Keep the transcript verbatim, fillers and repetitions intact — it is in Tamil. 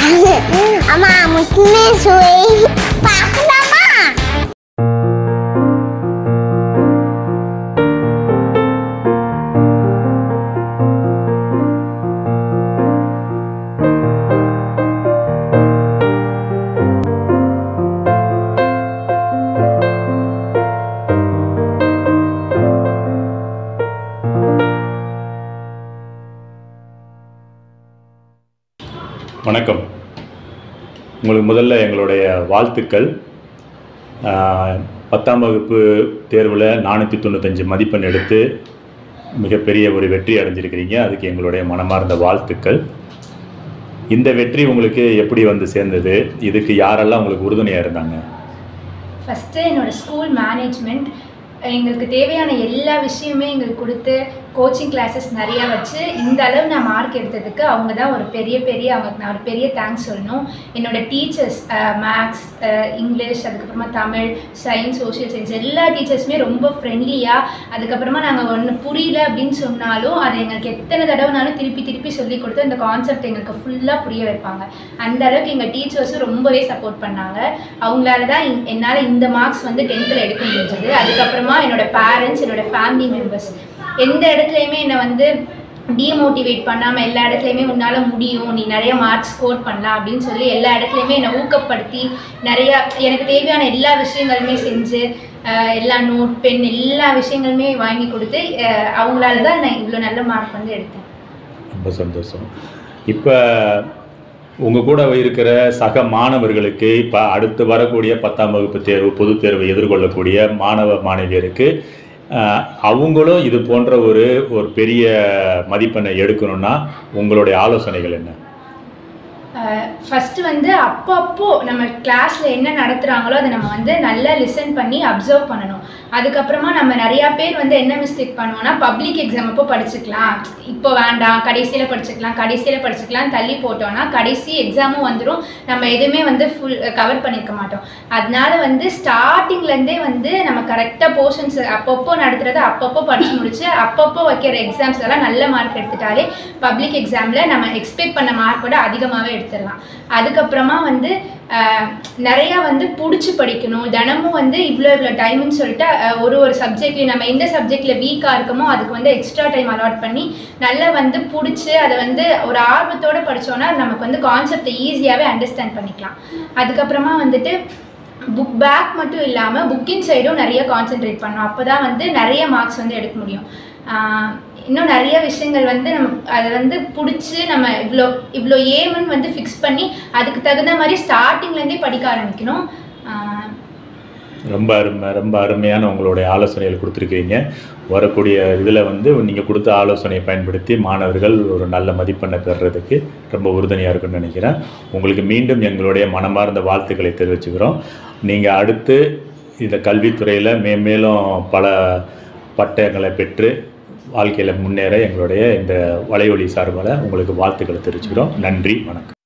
அம்மா முக்கியமே சுவை பார்க்கலாமா? வணக்கம். உங்களுக்கு முதல்ல எங்களுடைய வாழ்த்துக்கள். பத்தாம் வகுப்பு தேர்வில் நானூற்றி தொண்ணூத்தஞ்சு மதிப்பெண் எடுத்து மிகப்பெரிய ஒரு வெற்றி அடைஞ்சிருக்கிறீங்க. அதுக்கு எங்களுடைய மனமார்ந்த வாழ்த்துக்கள். இந்த வெற்றி உங்களுக்கு எப்படி வந்து சேர்ந்தது? இதுக்கு யாரெல்லாம் உங்களுக்கு உறுதுணையாக இருந்தாங்க? ஃபஸ்ட்டு என்னோடய ஸ்கூல் மேனேஜ்மெண்ட் எங்களுக்கு தேவையான எல்லா விஷயமே எங்களுக்கு கொடுத்து கோச்சிங் கிளாஸஸ் நிறையா வச்சு இந்த அளவு நான் மார்க் எடுத்ததுக்கு அவங்க தான் ஒரு பெரிய பெரிய அவங்களுக்கு நான் ஒரு பெரிய தேங்க்ஸ் சொல்லணும். என்னோடய டீச்சர்ஸ் மேக்ஸ், இங்கிலீஷ், அதுக்கப்புறமா தமிழ், சயின்ஸ், சோஷியல் சயின்ஸ் எல்லா டீச்சர்ஸுமே ரொம்ப ஃப்ரெண்ட்லியாக, அதுக்கப்புறமா நாங்கள் ஒன்று புரியல அப்படின்னு சொன்னாலும் அதை எங்களுக்கு எத்தனை தடவைனாலும் திருப்பி திருப்பி சொல்லி கொடுத்து அந்த கான்செப்ட் எங்களுக்கு ஃபுல்லாக புரிய வைப்பாங்க. அந்த அளவுக்கு எங்கள் டீச்சர்ஸும் ரொம்பவே சப்போர்ட் பண்ணாங்க. அவங்களால தான் என்னால் இந்த மார்க்ஸ் வந்து டென்த்தில் எடுக்க முடிஞ்சது. அதுக்கப்புறமா என்னோடய பேரண்ட்ஸ், என்னோடய ஃபேமிலி மெம்பர்ஸ் எந்த இடத்துலையுமே என்னை வந்து டிமோட்டிவேட் பண்ணாமல் எல்லா இடத்துலையுமே உன்னால் முடியும், நீ நிறைய மார்க்ஸ் ஸ்கோர் பண்ணலாம் அப்படின்னு சொல்லி எல்லா இடத்துலையுமே என்னை ஊக்கப்படுத்தி நிறையா எனக்கு தேவையான எல்லா விஷயங்களுமே செஞ்சு எல்லா நோட், பென் எல்லா விஷயங்களுமே வாங்கி கொடுத்து அவங்களால தான் நான் இவ்வளோ நல்ல மார்க் வந்து எடுத்தேன். ரொம்ப சந்தோஷம். இப்போ உங்கள் கூட இருக்கிற சக மாணவர்களுக்கு, இப்போ அடுத்து வரக்கூடிய பத்தாம் வகுப்பு தேர்வு, பொது தேர்வை எதிர்கொள்ளக்கூடிய மாணவ மாணவியருக்கு அவங்களும் இது போன்ற ஒரு ஒரு பெரிய மதிப்பெண்ணை எடுக்கணும்னா உங்களுடைய ஆலோசனைகள் என்ன? ஃபஸ்ட்டு வந்து அப்பப்போ நம்ம கிளாஸில் என்ன நடத்துகிறாங்களோ அதை நம்ம வந்து நல்லா லிசன் பண்ணி அப்சர்வ் பண்ணணும். அதுக்கப்புறமா நம்ம நிறையா பேர் வந்து என்ன மிஸ்டேக் பண்ணுவோம்னா, பப்ளிக் எக்ஸாம் அப்போ படிச்சுக்கலாம், இப்போ வேண்டாம் கடைசியில் படிச்சுக்கலாம் கடைசியில் படிச்சுக்கலாம் தள்ளி போட்டோன்னா கடைசி எக்ஸாமும் வந்துடும், நம்ம எதுவுமே வந்து ஃபுல் கவர் பண்ணியிருக்க மாட்டோம். அதனால வந்து ஸ்டார்டிங்லேருந்தே வந்து நம்ம கரெக்டாக போர்ஷன்ஸ் அப்பப்போ நடத்துகிறத அப்பப்போ படித்து முடிச்சு அப்பப்போ வைக்கிற எக்ஸாம்ஸ்லாம் நல்ல மார்க் எடுத்துட்டாலே பப்ளிக் எக்ஸாமில் நம்ம எக்ஸ்பெக்ட் பண்ண மார்க்கோட அதிகமாகவே எடுத்துடலாம். அதுக்கப்புறமா வந்து நிறையா வந்து பிடிச்சி படிக்கணும். தினமும் வந்து இவ்வளோ இவ்வளோ டைம்னு சொல்லிட்டு ஒரு ஒரு சப்ஜெக்ட்லேயும் நம்ம எந்த சப்ஜெக்டில் வீக்காக இருக்கமோ அதுக்கு வந்து எக்ஸ்ட்ரா டைம் அலாட் பண்ணி நல்லா வந்து பிடிச்சி அதை வந்து ஒரு ஆர்வத்தோடு படித்தோன்னா நமக்கு வந்து கான்செப்டை ஈஸியாகவே அண்டர்ஸ்டாண்ட் பண்ணிக்கலாம். அதுக்கப்புறமா வந்துட்டு புக் பேக் மட்டும் இல்லாமல் புக்கின் சைடும் நிறைய கான்சென்ட்ரேட் பண்ணோம். அப்போ தான் வந்து நிறைய மார்க்ஸ் வந்து எடுக்க முடியும். இன்னும் நிறைய விஷயங்கள் வந்து நம்ம அதை வந்து பிடிச்சி நம்ம இவ்வளோ இவ்வளோ ஏம்னு வந்து ஃபிக்ஸ் பண்ணி அதுக்கு தகுந்த மாதிரி ஸ்டார்டிங்லேருந்தே படிக்க ஆரம்பிக்கணும். ரொம்ப அருமை ரொம்ப அருமையான உங்களுடைய ஆலோசனைகள் கொடுத்துருக்கீங்க. வரக்கூடிய இதில் வந்து நீங்கள் கொடுத்த ஆலோசனையை பயன்படுத்தி மாணவர்கள் ஒரு நல்ல மதிப்பெண்ணை பெறுறதுக்கு ரொம்ப உறுதுணையாக இருக்குன்னு நினைக்கிறேன். உங்களுக்கு மீண்டும் எங்களுடைய மனமார்ந்த வாழ்த்துக்களை தெரிவிச்சுக்கிறோம். நீங்கள் அடுத்து இந்த கல்வித்துறையில் மேம்மேலும் பல பட்டங்களை பெற்று வாழ்க்கையில் முன்னேற எங்களுடைய இந்த வலையொலி சார்பால் உங்களுக்கு வாழ்த்துக்களை தெரிவிச்சுக்கிறோம். நன்றி, வணக்கம்.